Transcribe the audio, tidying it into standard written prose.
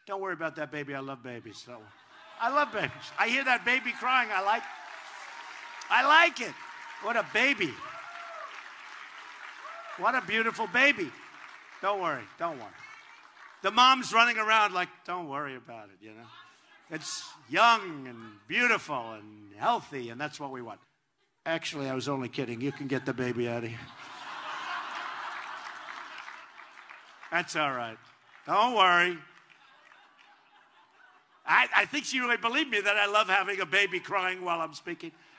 Don't worry about that baby. I love babies. So, I love babies. I hear that baby crying. I like it. What a baby. What a beautiful baby. Don't worry. Don't worry. The mom's running around like, don't worry about it, you know. It's young and beautiful and healthy, and that's what we want. Actually, I was only kidding. You can get the baby out of here. That's all right. Don't worry. I think she really believed me that I love having a baby crying while I'm speaking.